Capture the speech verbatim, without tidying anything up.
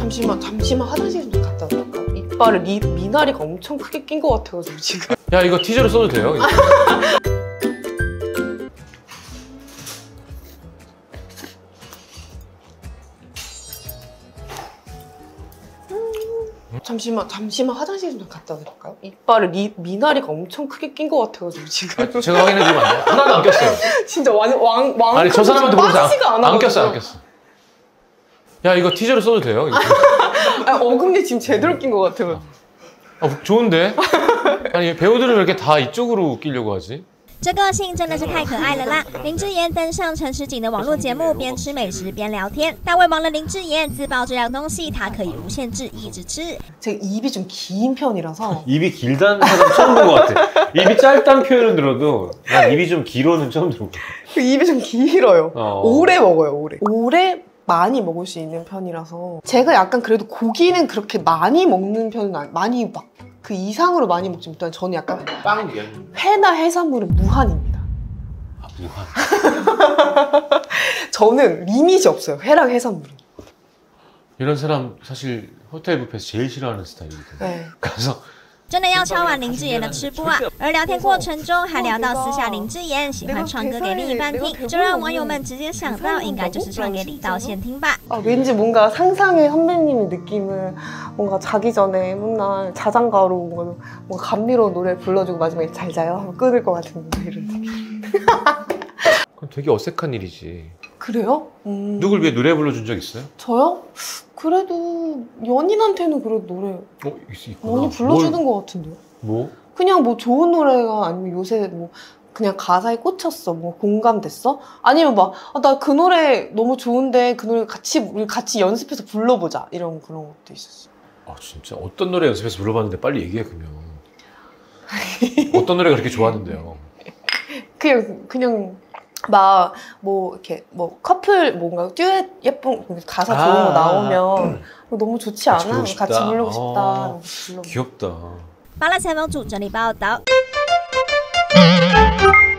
잠시만 잠시만 화장실 좀 갔다 올까? 이빨에 미, 미나리가 엄청 크게 낀 것 같아가지고 지금. 야 이거 티저로 써도 돼요? 잠시만 잠시만 화장실 좀 갔다 올까요? 이빨에 미, 미나리가 엄청 크게 낀 것 같아가지고 지금. 아, 제가 확인해드리면 안 돼요? 하나도 안 꼈어요. 진짜 왕왕 왕. 아니 저 사람한테 물어보세요. 안, 안 꼈어 안 꼈어. 야 이거 티저로 써도 돼요? 이거? 아, 어금니 지금 제대로 낀 것 같아요. 아, 좋은데? 아니 배우들은 왜 이렇게 다 이쪽으로 끼려고 하지? 这个性真的是太可爱了啦！林志妍登上陈时锦的网络节目，边吃美食边聊天。大胃王的林志妍自曝这样东西，她可以无限制一直吃。 제가 입이 좀 긴 편이라서. 입이 길다는 사람 처음 본 것 같아. 입이 짧다는 표현은 들어도 난 입이 좀 길어는 처음 들어본 것 같아. 입이 좀 길어요. 어. 오래 먹어요, 오래. 오래 많이 먹을 수 있는 편이라서. 제가 약간 그래도 고기는 그렇게 많이 먹는 편은 아니, 많이 막 그 이상으로 많이 먹지 못하는 저는 약간 빵 회나 해산물은 무한입니다. 아, 무한. 저는 리밋이 없어요, 회랑 해산물은. 이런 사람 사실 호텔 뷔페에서 제일 싫어하는 스타일이거든요. 네. 가서 真的要敲完林志妍的吃播啊！而聊天过程中还聊到私下林志妍喜欢唱歌给另一半听，这让网友们直接想到应该就是唱给李道宪听吧。 아, 왠지 뭔가 상상의 선배님의 느낌은 뭔가 자기 전에 맨날 자장가로 뭔가, 뭔가 감미로운 노래 불러주고 마지막에 잘 자요 하면 끊을 것 같은 뭔가 이런 느낌. 그럼 되게 어색한 일이지. 그래요? 음... 누굴 위해 노래 불러준 적 있어요? 저요? 그래도 연인한테는 그래도 노래 어, 있, 있구나. 많이 불러주는 뭘, 것 같은데요? 뭐? 그냥 뭐 좋은 노래가 아니면 요새 뭐 그냥 가사에 꽂혔어, 뭐 공감됐어? 아니면 막 나 그 노래 너무 좋은데 그 노래 같이 우리 같이 연습해서 불러보자 이런 그런 것도 있었어. 아 진짜 어떤 노래 연습해서 불러봤는데 빨리 얘기해 그러면. 어떤 노래가 그렇게 좋았는데요? 그냥 그냥 막 뭐 이렇게 뭐 커플 뭔가 듀엣 예쁜 가사 좋은 아, 거 나오면 너무 좋지 같이 않아? 부르고 싶다. 같이 부르고 싶다. 어, 불러. 귀엽다. 麻辣采访组整理报道。